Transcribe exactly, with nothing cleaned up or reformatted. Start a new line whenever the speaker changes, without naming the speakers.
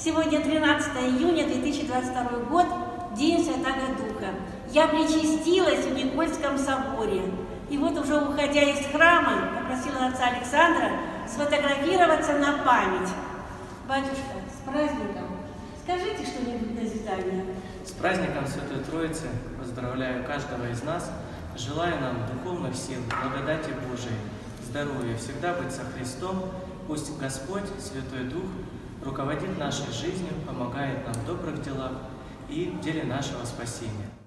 Сегодня тринадцатое июня две тысячи двадцать второй год, День Святаго Духа. Я причастилась в Никольском соборе. И вот уже уходя из храма, попросила отца Александра сфотографироваться на память. Батюшка, с праздником! Скажите что-нибудь назидание.
С праздником Святой Троицы поздравляю каждого из нас. Желаю нам духовных сил, благодати Божией, здоровья, всегда быть со Христом. Пусть Господь, Святой Дух, руководит нашей жизнью, помогает нам в добрых делах и в деле нашего спасения.